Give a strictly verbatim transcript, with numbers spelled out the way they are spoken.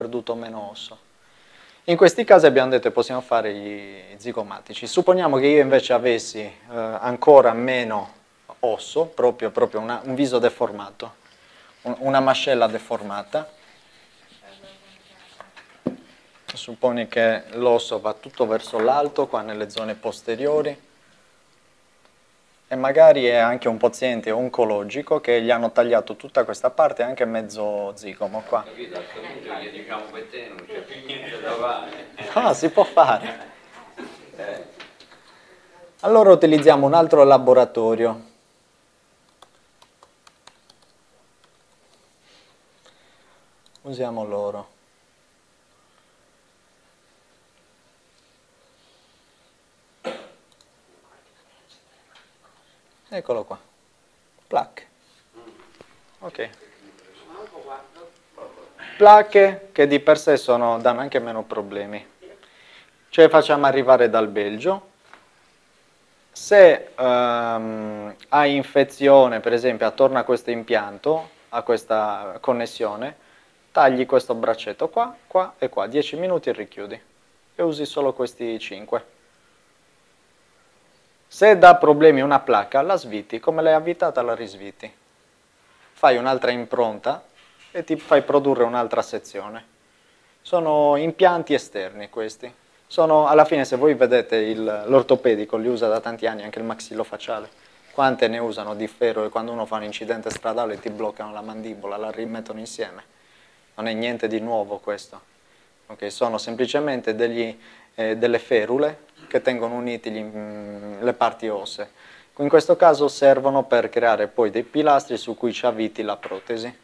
perduto meno osso. In questi casi abbiamo detto che possiamo fare gli zigomatici. Supponiamo che io invece avessi eh, ancora meno osso, proprio, proprio una, un viso deformato, un, una mascella deformata. Supponi che l'osso va tutto verso l'alto, qua nelle zone posteriori, e magari è anche un paziente oncologico che gli hanno tagliato tutta questa parte, anche mezzo zigomo qua. Capito, a questo punto gli diciamo per te non c'è più niente da fare. Ah, si può fare. Allora utilizziamo un altro laboratorio. Usiamo l'oro. Eccolo qua. Placche. Ok. Placche che di per sé sono, danno anche meno problemi. Ce le facciamo arrivare dal Belgio. Se um, hai infezione, per esempio, attorno a questo impianto, a questa connessione, tagli questo braccetto qua, qua e qua, dieci minuti e richiudi. E usi solo questi cinque. Se dà problemi una placca, la sviti, come l'hai avvitata la risviti. Fai un'altra impronta e ti fai produrre un'altra sezione. Sono impianti esterni questi. Sono, alla fine, se voi vedete l'ortopedico, li usa da tanti anni, anche il maxillofacciale. Quante ne usano di ferro e quando uno fa un incidente stradale ti bloccano la mandibola, la rimettono insieme. Non è niente di nuovo questo. Okay? Sono semplicemente degli, eh, delle ferule che tengono uniti gli, mh, le parti ossee. In questo caso servono per creare poi dei pilastri su cui ci avviti la protesi.